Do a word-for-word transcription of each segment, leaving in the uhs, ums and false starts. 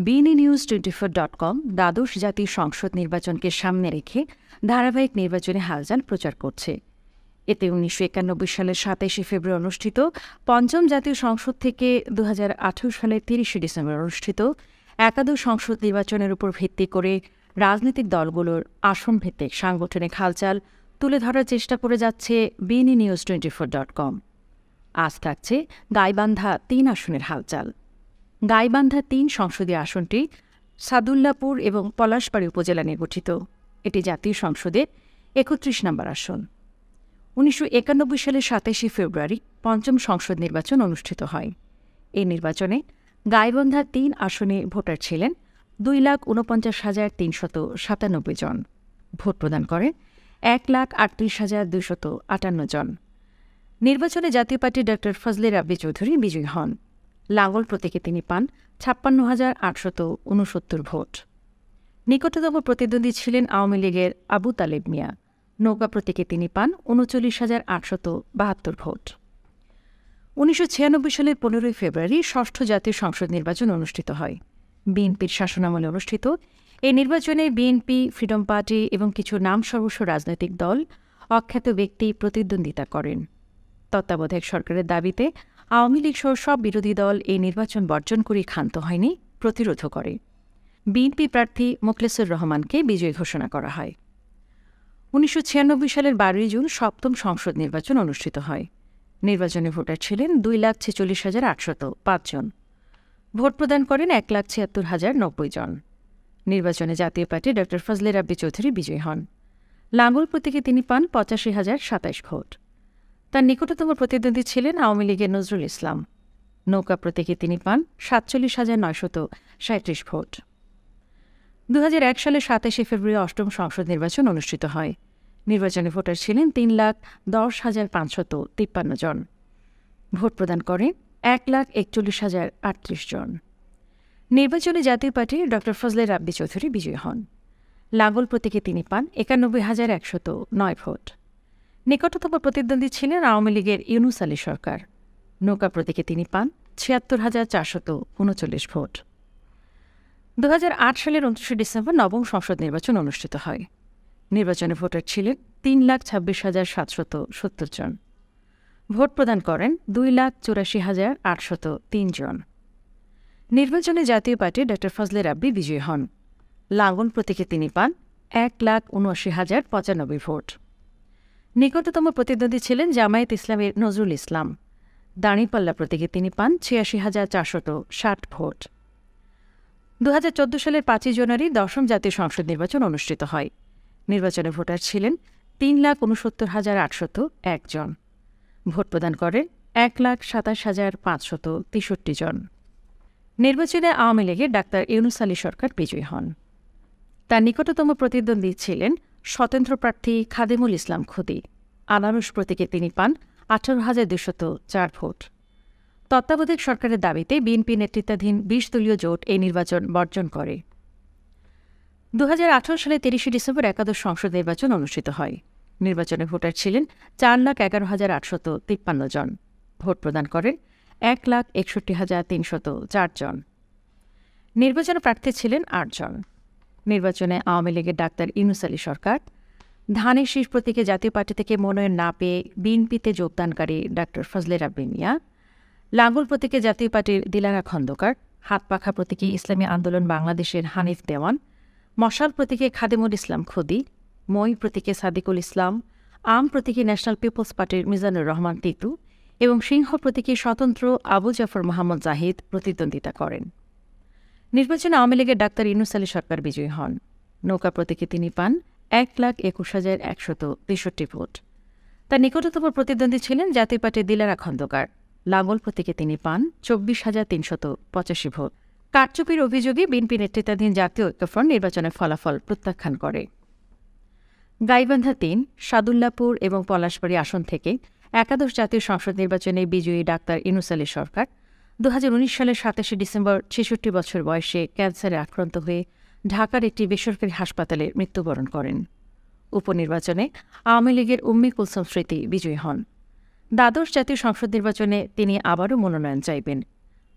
বিএনই news twenty four dot com দ্বাদশ জাতীয় সংসদ নির্বাচনকে সামনে রেখে ধারাবাহিক নির্বাচনে হালচাল প্রচার করছে। এতে উনিশশো একানব্বই সালের সাতাইশে ফেব্রুয়ারি অনুষ্ঠিত পঞ্চম জাতীয় সংসদ থেকে দু হাজার আঠারো সালের তিরিশে ডিসেম্বর অনুষ্ঠিত একাদশ সংসদ নির্বাচনের উপর ভিত্তি করে রাজনৈতিক দলগুলোর আসন ভিত্তিক সাংগঠনিক হালচাল তুলে ধরার চেষ্টা করে যাচ্ছে BNE news twenty four dot com. আজ থাকছে গাইবান্ধা তিন আসনের হালচাল। গাইবান্ধা তিন সংসদীয় আসনটি সাদুল্লাপুর এবং পলাশবাড়ী উপজেলা নিয়ে গঠিত। এটি জাতীয় সংসদের একত্রিশ নম্বর আসন। উনিশশো একানব্বই সালের সাতাইশে ফেব্রুয়ারি পঞ্চম সংসদ নির্বাচন অনুষ্ঠিত হয়। এই নির্বাচনে গাইবান্ধা তিন আসনে ভোটার ছিলেন দুই লাখ ঊনপঞ্চাশ হাজার তিনশত সাতানব্বই জন। ভোট প্রদান করেন এক লাখ আটত্রিশ হাজার দুইশত আটান্ন জন। নির্বাচনে জাতীয় পার্টি ড ফজলে রাব্বি চৌধুরী বিজয়ী হন। লাঙ্গল প্রতীকে তিনি পান ছাপ্পান্ন হাজার আটশত ঊনসত্তর ভোট। নিকটতম প্রতিদ্বন্দ্বী ছিলেন আওয়ামী লীগের আবু তালেব মিয়া। নৌকা প্রতীকে তিনি পান উনচল্লিশ হাজার আটশত বাহাত্তর ভোট। উনিশশো ছিয়ানব্বই সালের পনেরোই ফেব্রুয়ারি ষষ্ঠ জাতীয় সংসদ নির্বাচন অনুষ্ঠিত হয়। বিএনপির শাসনামলে অনুষ্ঠিত এই নির্বাচনে বিএনপি, ফ্রিডম পার্টি এবং কিছু নামসর্বস্ব রাজনৈতিক দল, অখ্যাত ব্যক্তি প্রতিদ্বন্দ্বিতা করেন। তত্ত্বাবধায়ক সরকারের দাবিতে আওয়ামী লীগ সহ সব বিরোধী দল এই নির্বাচন বর্জন করে ক্ষান্ত হয়নি, প্রতিরোধও করে। বিএনপি প্রার্থী মোখলেসুর রহমানকে বিজয়ী ঘোষণা করা হয়। উনিশশো ছিয়ানব্বই সালের বারোই জুন সপ্তম সংসদ নির্বাচন অনুষ্ঠিত হয়। নির্বাচনে ভোটার ছিলেন দুই লাখ ছেচল্লিশ হাজার আটশত পাঁচ জন। ভোট প্রদান করেন এক লাখ ছিয়াত্তর হাজার নব্বই জন। নির্বাচনে জাতীয় পার্টি ড ফজলে রাব্বি চৌধুরী বিজয়ী হন। লাঙ্গল প্রতীকে তিনি পান পঁচাশি হাজার সাতাইশ ভোট। তার নিকটতম প্রতিদ্বন্দ্বী ছিলেন আওয়ামী লীগের নজরুল ইসলাম। নৌকা প্রতীকে তিনি পান সাতচল্লিশ হাজার নয়শত সাঁত্রিশ ভোট। দু হাজার এক সালের সাতাইশে ফেব্রুয়ারি অষ্টম সংসদ নির্বাচন অনুষ্ঠিত হয়। নির্বাচনে ভোটার ছিলেন তিন লাখ দশ হাজার পাঁচশত তিপ্পান্ন জন। ভোট প্রদান করেন এক লাখ একচল্লিশ হাজার আটত্রিশ জন। নির্বাচনে জাতীয় পার্টি ড ফজলে রাব্বি চৌধুরী বিজয়ী হন। লাঙ্গল প্রতীকে তিনি পান একানব্বই হাজার একশত নয় ভোট। নিকটতম প্রতিদ্বন্দ্বী ছিলেন আওয়ামী লীগের ইউনুস আলী সরকার। নৌকা প্রতীকে তিনি পান ছিয়াত্তর হাজার চারশত উনচল্লিশ ভোট। দু হাজার আট সালের উনত্রিশে ডিসেম্বর নবম সংসদ নির্বাচন অনুষ্ঠিত হয়। নির্বাচনে ভোটার ছিলেন তিন লাখ ছাব্বিশ হাজার সাতশত সত্তর জন। ভোট প্রদান করেন দুই লাখ চুরাশি হাজার আটশত তিন জন। নির্বাচনে জাতীয় পার্টি ড ফজলে রাব্বি বিজয়ী হন। লাঙ্গল প্রতীকে তিনি পান এক লাখ উনআশি হাজার পঁচানব্বই ভোট। নিকটতম প্রতিদ্বন্দ্বী ছিলেন জামায়াত ইসলামের নজরুল ইসলাম। দাঁড়িপাল্লা প্রতীকে তিনি পান ছিয়াশি হাজার চারশত ষাট ভোট। দু হাজার চোদ্দ সালের পাঁচই জানুয়ারি দশম জাতীয় সংসদ নির্বাচন অনুষ্ঠিত হয়। নির্বাচনে ভোটার ছিলেন তিন লাখ উনসত্তর হাজার আটশত এক জন। ভোট প্রদান করেন এক লাখ সাতাশ হাজার পাঁচশত তেষট্টি জন। নির্বাচনে আওয়ামী লীগের ডাক্তার ইউনুস আলী সরকার বিজয়ী হন। তার নিকটতম প্রতিদ্বন্দ্বী ছিলেন স্বতন্ত্র প্রার্থী খাদেমুল ইসলাম খুদী। আনারস প্রতীকে তিনি পান আঠারো হাজার দুশত চার ভোট। তত্ত্বাবধায়ক সরকারের দাবিতে বিএনপি নেতৃত্বাধীন বিশ দলীয় জোট এই নির্বাচন বর্জন করে। দু হাজার আঠারো সালে তিরিশে ডিসেম্বর একাদশ সংসদ নির্বাচন অনুষ্ঠিত হয়। নির্বাচনে ভোটার ছিলেন চার লাখ এগারো হাজার আটশত তিপ্পান্ন জন। ভোট প্রদান করেন এক লাখ একষট্টি হাজার তিনশত চার জন। নির্বাচনে প্রার্থী ছিলেন আট জন। নির্বাচনে আওয়ামী লীগের ডাক্তার ইউনুস আলী সরকার, ধানের শীষ প্রতীকে জাতীয় পার্টি থেকে মনোনয়ন না পেয়ে বিএনপিতে যোগদানকারী ডাঃ ফজলে রাব্বি মিয়া, লাঙ্গল প্রতীকে জাতীয় পার্টির দিলারা খন্দকার, হাতপাখা প্রতীকে ইসলামী আন্দোলন বাংলাদেশের হানিফ দেওয়ান, মশাল প্রতীকে খাদেমুল ইসলাম খুদী, মই প্রতীকে সাদিকুল ইসলাম, আম প্রতীকে ন্যাশনাল পিপলস পার্টির মিজানুর রহমান তিতু এবং সিংহ প্রতীকে স্বতন্ত্র আবু জাফর মোহাম্মদ জাহিদ প্রতিদ্বন্দ্বিতা করেন। নির্বাচনে আওয়ামী লীগের ডাক্তার ইউনুস আলী সরকার বিজয়ী হন। নৌকা প্রতীকে তিনি পান এক লাখ একুশ হাজার একশত তেষট্টি ভোট। তার নিকটতম প্রতিদ্বন্দ্বী ছিলেন জাতীয় পার্টির দিলারা খন্দকার। লাঙ্গল প্রতীকে তিনি পান চব্বিশ হাজার তিনশত পঁচাশি ভোট। কারচুপির অভিযোগে বিএনপি নেতৃত্বাধীন জাতীয় ঐক্যফ্রন্ট নির্বাচনের ফলাফল প্রত্যাখ্যান করে। গাইবান্ধা তিন, সাদুল্লাপুর এবং পলাশবাড়ী আসন থেকে একাদশ জাতীয় সংসদ নির্বাচনে বিজয়ী ডাক্তার ইউনুস আলী সরকার দু হাজার উনিশ সালের সাতাশে ডিসেম্বর ছেষট্টি বছর বয়সে ক্যান্সারে আক্রান্ত হয়ে ঢাকার একটি বেসরকারি হাসপাতালে মৃত্যুবরণ করেন। উপনির্বাচনে আওয়ামী লীগের উম্মে কুলসুম স্মৃতি বিজয়ী হন। দ্বাদশ জাতীয় সংসদ নির্বাচনে তিনি আবারও মনোনয়ন চাইবেন।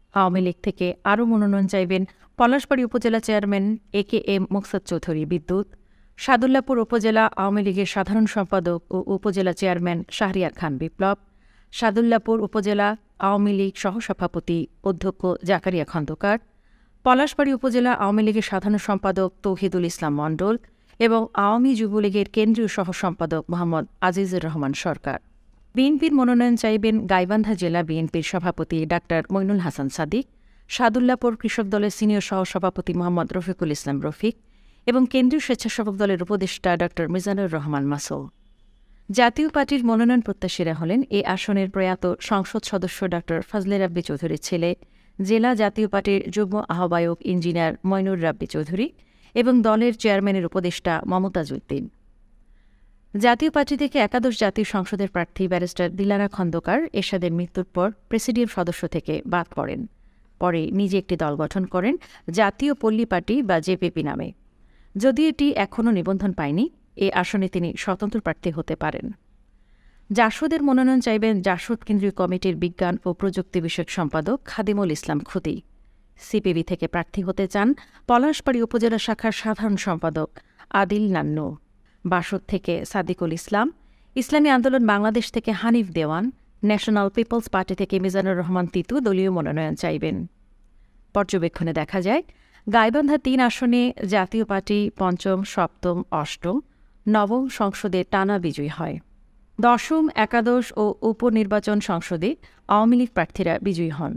আওয়ামী লীগ থেকে আরও মনোনয়ন চাইবেন পলাশবাড়ী উপজেলা chairman A K M Moksad Chowdhury Biddut, Sadullapur উপজেলা আওয়ামী লীগের সাধারণ সম্পাদক ও উপজেলা চেয়ারম্যান শাহরিয়ার খান বিপ্লব, সাদুল্লাপুর উপজেলা আওয়ামী লীগ সহসভাপতি অধ্যক্ষ জাকারিয়া খন্দকার, পলাশবাড়ী উপজেলা আওয়ামী লীগের সাধারণ সম্পাদক তৌহিদুল ইসলাম মণ্ডল এবং আওয়ামী যুবলীগের কেন্দ্রীয় সহ সম্পাদক মোহাম্মদ আজিজুর রহমান সরকার। বিএনপির মনোনয়ন চাইবেন গাইবান্ধা জেলা বিএনপির সভাপতি ডাক্তার মইনুল হাসান সাদিক, সাদুল্লাপুর কৃষক দলের সিনিয়র সহসভাপতি মোহাম্মদ রফিকুল ইসলাম রফিক এবং কেন্দ্রীয় স্বেচ্ছাসেবক দলের উপদেষ্টা ডাক্তার মিজানুর রহমান মাসুদ। জাতীয় পার্টির মনোনয়ন প্রত্যাশীরা হলেন এ আসনের প্রয়াত সংসদ সদস্য ডাক্তার ফজলে রাব্বি চৌধুরীর ছেলে, জেলা জাতীয় পার্টির যুগ্ম আহ্বায়ক ইঞ্জিনিয়ার মইনুর রাব্বি চৌধুরী এবং দলের চেয়ারম্যানের উপদেষ্টা মমতাজ উদ্দিন। জাতীয় পার্টি থেকে একাদশ জাতীয় সংসদের প্রার্থী ব্যারিস্টার দিলারা খন্দকার এরশাদের মৃত্যুর পর প্রেসিডিয়াম সদস্য থেকে বাদ পড়েন। পরে নিজে একটি দল গঠন করেন জাতীয় পল্লী পার্টি বা জেপিপি নামে। যদিও এটি এখনও নিবন্ধন পায়নি, এ আসনে তিনি স্বতন্ত্র প্রার্থী হতে পারেন। জাসদের মনোনয়ন চাইবেন জাসদ কেন্দ্রীয় কমিটির বিজ্ঞান ও প্রযুক্তি বিষয়ক সম্পাদক খাদিমুল ইসলাম খুতি। সিপিবি থেকে প্রার্থী হতে চান পলাশবাড়ী উপজেলা শাখার সাধারণ সম্পাদক আদিল নান্নু। বাসদ থেকে সাদিকুল ইসলাম, ইসলামী আন্দোলন বাংলাদেশ থেকে Hanif Dewan, national peoples party থেকে মিজানুর রহমান তিতু দলীয় মনোনয়ন চাইবেন। পর্যবেক্ষণে দেখা যায় গাইবান্ধা তিন আসনে জাতীয় পার্টি পঞ্চম, সপ্তম, অষ্টম, নবম সংসদে টানা বিজয়ী হয়। দশম, একাদশ ও উপনির্বাচন সংসদে আওয়ামী লীগ প্রার্থীরা বিজয়ী হন।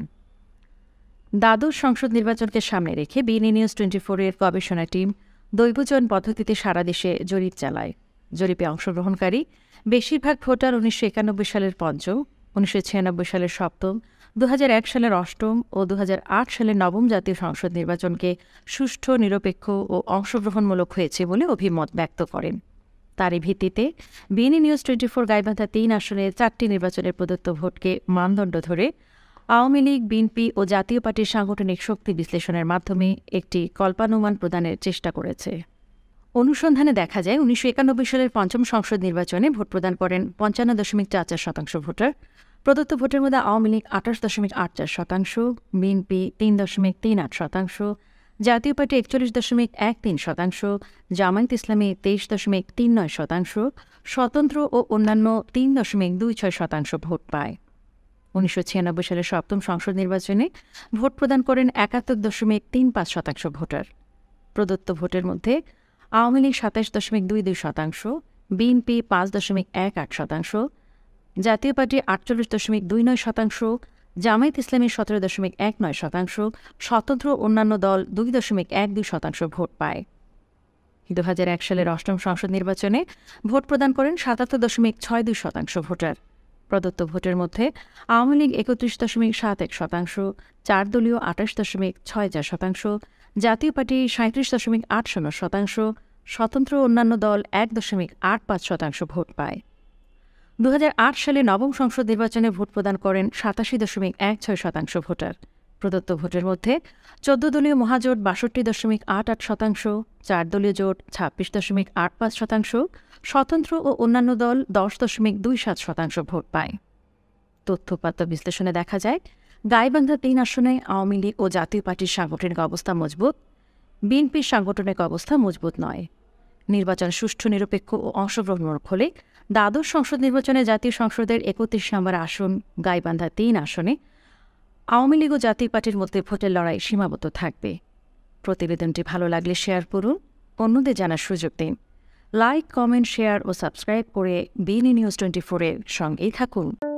দ্বাদশ সংসদ নির্বাচনকে সামনে রেখে বিএনএ নিউজ টোয়েন্টি ফোরের গবেষণা টিম দৈবচয়ন পদ্ধতিতে সারা দেশে জরিপ চালায়। জরিপে অংশগ্রহণকারী বেশিরভাগ ভোটার উনিশশো একানব্বই সালের পঞ্চম, উনিশশো ছিয়ানব্বই সালের সপ্তম, দু হাজার এক সালের অষ্টম ও দু হাজার আট সালের নবম জাতীয় সংসদ নির্বাচনকে সুষ্ঠু, নিরপেক্ষ ও অংশগ্রহণমূলক হয়েছে বলে অভিমত ব্যক্ত করেন। তারই ভিত্তিতে BNA news twenty four Gaibandha তিন আসনে চারটি নির্বাচনের প্রদত্ত ভোটকে মানদণ্ড ধরে আওয়ামী লীগ, বিএনপি ও জাতীয় পার্টির সাংগঠনিক শক্তি বিশ্লেষণের মাধ্যমে একটি কল্পানুমান প্রদানের চেষ্টা করেছে। অনুসন্ধানে দেখা যায় উনিশশো একানব্বই সালের পঞ্চম সংসদ নির্বাচনে ভোট প্রদান করেন পঞ্চান্ন দশমিক চার চার শতাংশ ভোটার। প্রদত্ত ভোটের মধ্যে আওয়ামী লীগ আঠাশ দশমিক আট চার শতাংশ, বিএনপি তিন দশমিক তিন আট শতাংশ, জাতীয় পার্টি একচল্লিশ দশমিক এক তিন শতাংশ, জামায়াত ইসলামী তেইশ দশমিক তিন নয় শতাংশ, স্বতন্ত্র ও অন্যান্য তিন দশমিক দুই ছয় শতাংশ ভোট পায়। উনিশশো ছিয়ানব্বই সালের সপ্তম সংসদ নির্বাচনে ভোট প্রদান করেন একাত্তর দশমিক তিন পাঁচ শতাংশ ভোটার। প্রদত্ত ভোটের মধ্যে আওয়ামী লীগ সাতাশ দশমিক দুই দুই শতাংশ, বিএনপি পাঁচ দশমিক এক আট শতাংশ, জাতীয় পার্টি আটচল্লিশ দশমিক দুই নয় শতাংশ, জামায়াত ইসলামী সতেরো দশমিক এক নয় শতাংশ, স্বতন্ত্র অন্যান্য দল দুই দশমিক এক দুই শতাংশ ভোট পায়। দু হাজার এক সালের অষ্টম সংসদ নির্বাচনে ভোট প্রদান করেন সাতাত্তর দশমিক ছয় দুই শতাংশ ভোটার। প্রদত্ত ভোটের মধ্যে আওয়ামী লীগ একত্রিশ দশমিক সাত এক শতাংশ, চার দলীয় আঠাশ দশমিক ছয় চার শতাংশ, জাতীয় পার্টি সাঁত্রিশ দশমিক আট শূন্য শতাংশ, স্বতন্ত্র অন্যান্য দল এক দশমিক আট পাঁচ শতাংশ ভোট পায়। দু হাজার আট সালে নবম সংসদ নির্বাচনে ভোট প্রদান করেন সাতাশি দশমিক এক ছয় শতাংশ ভোটার। প্রদত্ত ভোটের মধ্যে চোদ্দ দলীয় মহাজোট বাষট্টি দশমিক আট আট শতাংশ, চার দলীয় জোট ছাব্বিশ দশমিক আট পাঁচ শতাংশ, স্বতন্ত্র ও অন্যান্য দল দশ দশমিক দুই সাত শতাংশ ভোট পায়। তথ্যপাত্র বিশ্লেষণে দেখা যায় গাইবান্ধা তিন আসনে আওয়ামী লীগ ও জাতীয় পার্টির সাংগঠনিক অবস্থা মজবুত, বিএনপির সাংগঠনিক অবস্থা মজবুত নয়। নির্বাচন সুষ্ঠু, নিরপেক্ষ ও অংশগ্রহণমূলক হলে দ্বাদশ সংসদ নির্বাচনে জাতীয় সংসদের একত্রিশ নম্বর আসন গাইবান্ধা তিন আসনে আওয়ামী লীগ ও জাতীয় পার্টির মধ্যে ভোটের লড়াই সীমাবদ্ধ থাকবে। প্রতিবেদনটি ভালো লাগলে শেয়ার করুন, অন্যদের জানার সুযোগ দিন। লাইক, কমেন্ট, শেয়ার ও সাবস্ক্রাইব করে বিএনএ নিউজ টোয়েন্টি ফোরের সঙ্গেই থাকুন।